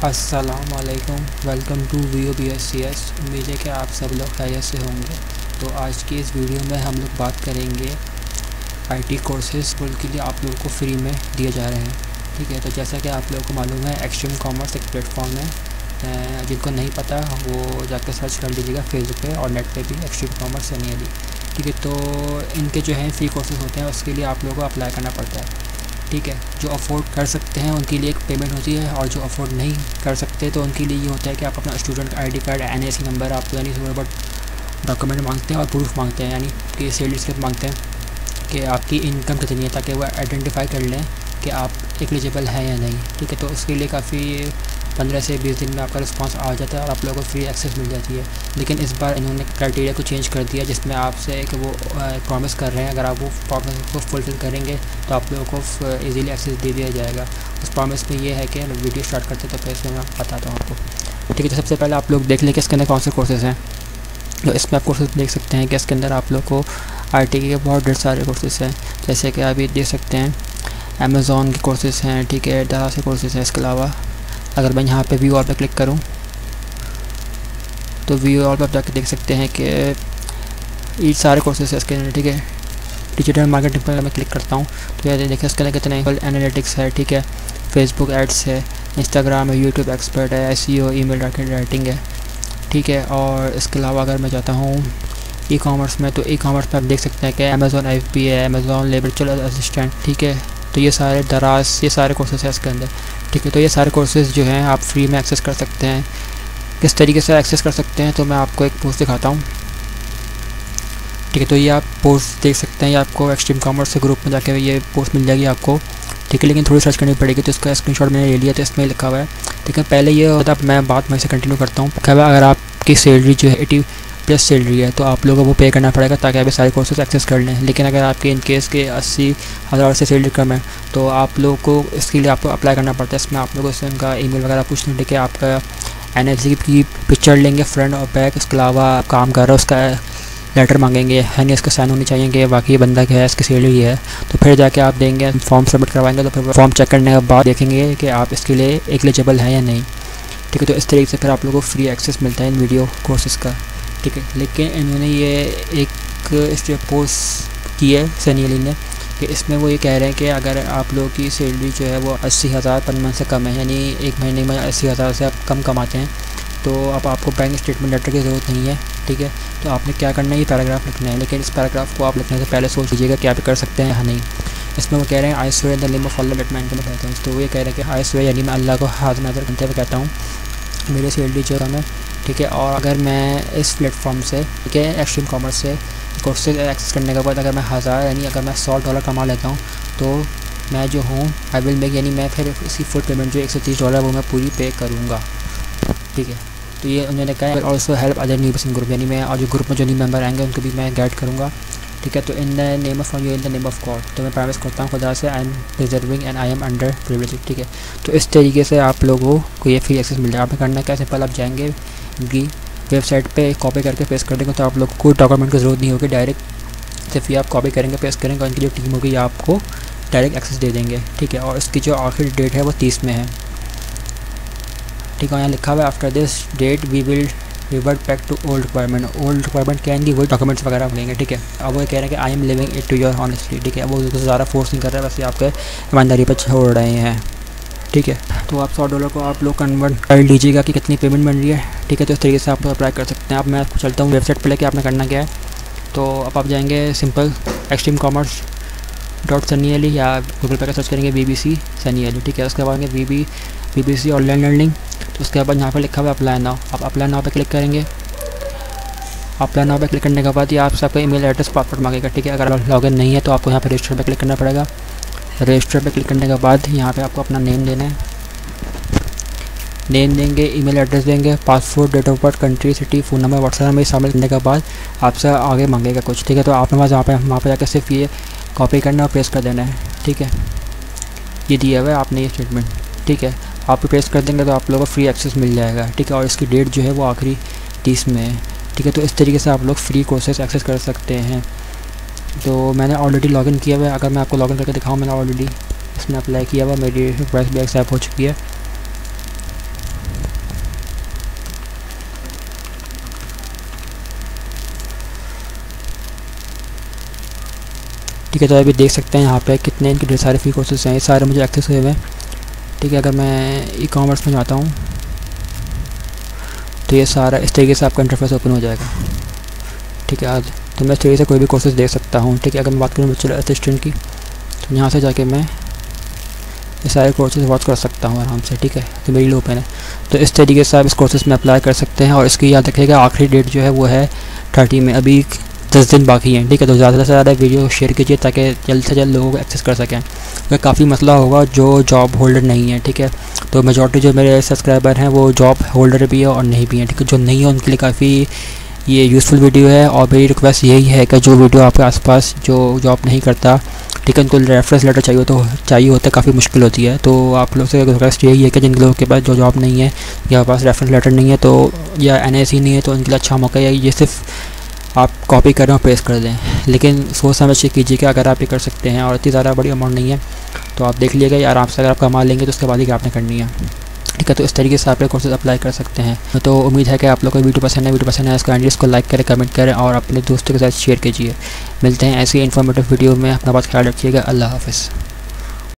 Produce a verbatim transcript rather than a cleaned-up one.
अस्सलामुअलैकुम, welcome to V O B S C S. उम्मीद है कि आप सब लोग खैरियत से होंगे। तो आज की इस वीडियो में हम लोग बात करेंगे आईटी कोर्सेज़ के लिए आप लोगों को फ्री में दिए जा रहे हैं। ठीक है, तो जैसा कि आप लोगों को मालूम है, एक्सट्रीम कॉमर्स एक प्लेटफॉर्म है। जिनको नहीं पता वो जाकर सर्च कर लीजिएगा फेसबुक पे और नेट पे भी, एक्सट्रीम कॉमर्स सनी। ठीक है, तो इनके जो है फ्री कोर्सेज़ होते हैं, उसके लिए आप लोगों को अप्लाई करना पड़ता है। ठीक है, जो अफोर्ड कर सकते हैं उनके लिए एक पेमेंट होती है, और जो अफोर्ड नहीं कर सकते तो उनके लिए ये होता है कि आप अपना student ID card, NIC number, आपको यानी थोड़ा बहुत डॉक्यूमेंट मांगते हैं और प्रूफ मांगते हैं, यानी कि सैलरी स्लिप मांगते हैं कि आपकी इनकम कितनी है, ताकि वो आइडेंटिफाई कर लें कि आप एलिजिबल हैं या नहीं। ठीक है, तो उसके लिए काफ़ी पंद्रह से बीस दिन में आपका रिस्पांस आ जाता है और आप लोगों को फ्री एक्सेस मिल जाती है। लेकिन इस बार इन्होंने क्राइटेरिया को चेंज कर दिया, जिसमें आपसे एक वो प्रॉमिस कर रहे हैं, अगर आप वो प्रॉमिस को फुलफ़िल करेंगे तो आप लोगों को इजीली एक्सेस दे दिया जाएगा। उस प्रॉमिस में ये है कि वीडियो स्टार्ट करते तो फिर इसमें मैं बताता हूँ आपको। ठीक है, तो सबसे पहले आप लोग देख लें कि इसके अंदर कौन से कोर्सेज़ हैं। तो इसमें आप कोर्सेज देख सकते हैं कि इसके अंदर आप लोग को आई टी के बहुत ढेर सारे कोर्सेज़ हैं, जैसे कि आप ये देख सकते हैं अमेज़ॉन के कोर्सेज़ हैं। ठीक है, तरह से कोर्सेज़ हैं। इसके अलावा अगर मैं यहाँ पे व्यू ऑल पे क्लिक करूँ तो व्यू ऑल पे आप जाकर देख सकते हैं कि ये सारे कोर्सेज है इसके अंदर। ठीक है, डिजिटल मार्केटिंग पर मैं क्लिक करता हूँ तो ये देखिए इसके अंदर कितने एनालिटिक्स है। ठीक है, फेसबुक एड्स है, इंस्टाग्राम है, यूट्यूब एक्सपर्ट है, S E O, email writing है। ठीक है, और इसके अलावा अगर मैं चाहता हूँ ई कॉमर्स में, तो ई कॉमर्स में आप देख सकते हैं कि अमेज़ॉन एफ बी है, अमेज़ॉन लेबरचुअल असिस्टेंट। ठीक है, तो ये सारे दराज ये सारे कोर्सेज हैं इसके अंदर। ठीक है, तो ये सारे कोर्सेज़ जो हैं आप फ्री में एक्सेस कर सकते हैं। किस तरीके से एक्सेस कर सकते हैं तो मैं आपको एक पोस्ट दिखाता हूँ। ठीक है, तो ये आप पोस्ट देख सकते हैं, ये आपको एक्सट्रीम कॉमर्स के ग्रुप में जाके ये पोस्ट मिल जाएगी आपको। ठीक है, लेकिन थोड़ी सर्च करनी पड़ेगी, तो इसका स्क्रीनशॉट मैंने ले लिया, तो इसमें लिखा हुआ है। ठीक है, पहले ये होता है, मैं बात वहीं से कंटिन्यू करता हूँ। क्या अगर आपकी सैलरी जो है एटी प्लस सैलरी है तो आप लोगों को वो पे करना पड़ेगा ताकि आप सारे कोर्सेज एक्सेस कर लें। लेकिन अगर आपके इन केस के अस्सी हज़ार से सैलरी कम है तो आप लोगों को इसके लिए आपको अप्लाई करना पड़ता है। इसमें आप लोगों से उनका ईमेल वगैरह पूछ लेंगे कि आपका एन एफ सी की पिक्चर लेंगे फ्रंट और बैक। इसके अलावा आप काम कर रहे हो उसका लेटर मांगेंगे, है नहीं इसका साइन होनी चाहिए कि बाकी बंदा क्या है, इसकी सैलरी है। तो फिर जाके आप देंगे, फॉर्म सबमिट करवाएंगे, तो फिर फॉर्म चेक करने के बाद देखेंगे कि आप इसके लिए एलिजिबल हैं या नहीं। ठीक है, तो इस तरीके से फिर आप लोगों को फ्री एक्सेस मिलता है इन वीडियो कोर्सेज़ का। ठीक है, लेकिन इन्होंने ये एक इस पोस्ट की है सनी अली ने कि इसमें वो ये कह रहे हैं कि अगर आप लोगों की सैलरी जो है वो अस्सी हज़ार पर मंथ से कम है, यानी एक महीने में अस्सी हज़ार से आप कम कमाते हैं, तो अब आपको बैंक स्टेटमेंट लेटर की ज़रूरत नहीं है। ठीक है, तो आपने क्या करना है, ये पैराग्राफ लिखना है। लेकिन इस पैराग्राफ को आप लिखने से पहले सोच लीजिएगा कि आप कर सकते हैं या नहीं। इसमें वो कह रहे हैं I swear in the name of Allah that मैं इनको बताता हूँ। तो वो ये कह रहे हैं कि आई स्वेयर यानी मैं अल्लाह को हाथ नज़र करते हुए कहता हूँ मेरी सैलरी जो कम है। ठीक है, और अगर मैं इस प्लेटफॉर्म से, ठीक है, एक्सट्रीम कॉमर्स से कोर्सेज एक्सेस करने के बाद अगर मैं हज़ार यानी अगर मैं सौ डॉलर कमा लेता हूँ तो मैं जो हूँ आई विल मेक, यानी मैं फिर इसकी फुल पेमेंट जो एक सौ तीस डॉलर वो मैं पूरी पे करूँगा। ठीक है, तो ये उन्होंने कहा also help other new person group, यानी मैं और जो ग्रुप में जो न्यू मेंबर आएंगे उनको भी मैं गाइड करूँगा। ठीक है, तो in the name of you in the name of God, तो मैं प्रॉमिस करता हूँ खुदा से, I am deserving and I am under privilege. ठीक है, तो इस तरीके से आप लोगों को ये फ्री एक्सेस मिल जाएगा। आपने करना क्या, सिंपल आप जाएंगे इनकी वेबसाइट पे, कॉपी करके पेस्ट कर देंगे, तो आप लोग को कोई डॉक्यूमेंट की ज़रूरत नहीं होगी। डायरेक्ट सिर्फ ये आप कॉपी करेंगे, पेस्ट करेंगे और इनकी जो टीम होगी आपको डायरेक्ट एक्सेस दे देंगे। ठीक है, और इसकी जो आखिरी डेट है वो तीस में है। ठीक है, यहाँ लिखा हुआ है after this date we will revert back to old requirement. Old requirement क्या है, वही डॉक्यूमेंट्स वगैरह लेंगे। ठीक है, अब वो कह रहे हैं कि I am leaving it to your honestly. ठीक है, वो ज़्यादा फोर्स नहीं कर रहा है, बस ये आपके ईमानदारी पर छोड़ रहे हैं। ठीक है, तो आप सौ डॉलर को आप लोग कन्वर्ट कर लीजिएगा कि कितनी पेमेंट बन रही है। ठीक है, तो इस तरीके से आप लोग अप्लाई कर सकते हैं। अब मैं आपको चलता हूँ वेबसाइट पर लेके, आपने करना क्या है, तो अब आप जाएंगे simple Extreme Commerce dot Sunny Ali या गूगल पे का सर्च करेंगे B B C Sunny Ali. ठीक है, उसके बाद V B B B C online learning, तो उसके बाद यहाँ पर लिखा हुआ है अप्लाई नाउ। आप अप्लाई नाउ पे क्लिक करेंगे। अप्लाई नाउ पे क्लिक करने के बाद ये आप सबका ईमेल एड्रेस पासवर्ड मांगेगा। ठीक है, अगर लॉगिन नहीं है तो आपको यहाँ पर रजिस्टर पे क्लिक करना पड़ेगा। रजिस्टर पे क्लिक करने के बाद यहाँ पे आपको अपना नेम देना है, नेम देंगे, ईमेल एड्रेस देंगे, passport, date of birth, country, city, phone number, WhatsApp number शामिल करने के बाद आपसे आगे मांगेगा कुछ। ठीक है, तो आपने वहाँ वहाँ पे वहाँ पे जाकर सिर्फ ये कॉपी करना और पेस्ट कर देना है। ठीक है, ये दिया हुआ है आपने ये स्टेटमेंट। ठीक है, आप पेस्ट कर देंगे तो आप लोगों को फ्री एक्सेस मिल जाएगा। ठीक है, और इसकी डेट जो है वो आखिरी तीस में है। ठीक है, तो इस तरीके से आप लोग फ्री कोर्सेज एक्सेस कर सकते हैं। तो मैंने ऑलरेडी लॉगिन किया हुआ है, अगर मैं आपको लॉगिन करके दिखाऊँ, मैंने ऑलरेडी इसमें अप्लाई किया हुआ, मेरी रिक्वेस्ट भी एक्सेप्ट हो चुकी है। ठीक है। तो अभी देख सकते हैं यहाँ पे कितने इनके ढेर सारे फ्री कोर्सेज हैं, ये सारे मुझे एक्सेस हुए हैं। ठीक है, अगर मैं ई कॉमर्स में जाता हूँ तो ये सारा इस तरीके से आपका इंटरफेस ओपन हो जाएगा। ठीक है, आज तो मैं इस तरीके से कोई भी कोर्सेज देख सकता हूँ। ठीक है, अगर मैं बात करूँ वर्चुअल असिस्टेंट की तो यहाँ से जाके मैं ये सारे कोर्सेज वॉच कर सकता हूँ आराम से। ठीक है, तो मेरी ओपन है। तो इस तरीके से आप इस कोर्सेज में अप्लाई कर सकते हैं। और इसकी याद रखिएगा आखिरी डेट जो है वो है थर्टी में, अभी दस दिन बाकी हैं। ठीक है, तो ज़्यादा से ज़्यादा वीडियो शेयर कीजिए ताकि जल्द से जल्द लोगों को एक्सेस कर सकें। तो काफ़ी मसला होगा जो जॉब होल्डर नहीं है। ठीक है, तो मेजॉरिटी जो मेरे सब्सक्राइबर हैं वो जॉब होल्डर भी है और नहीं भी हैं। ठीक है, जो नहीं है उनके लिए काफ़ी ये यूज़फुल वीडियो है। और मेरी रिक्वेस्ट यही है कि जो वीडियो आपके आसपास जो जॉब नहीं करता, ठीक है, उनको रेफरेंस लेटर चाहिए तो चाहिए होता है, काफ़ी मुश्किल होती है। तो आप लोग से रिक्वेस्ट यही है कि जिन लोगों के पास जो जॉब नहीं है या पास रेफरेंस लेटर नहीं है तो या एन आई सी नहीं है तो उनके लिए अच्छा मौका है ये सिर्फ आप कॉपी करें और पेस्ट कर दें। लेकिन सोच समझ के कीजिए कि अगर आप ये कर सकते हैं और इतनी ज़्यादा बड़ी अमाउंट नहीं है तो आप देख लीजिएगा आराम से, अगर आप कमा लेंगे तो उसके बाद ही आपने करनी है। ठीक है, तो इस तरीके से आप ये कोर्सेज अप्लाई कर सकते हैं। तो उम्मीद है कि आप लोग को वीडियो पसंद है। वीडियो पसंद है इसको इसको लाइक करें, कमेंट करें और अपने दोस्तों के साथ शेयर कीजिए। मिलते हैं ऐसी इन्फॉर्मेटिव वीडियो में। अपना बात ख्याल रखिएगा। अल्लाह हाफ़िज़।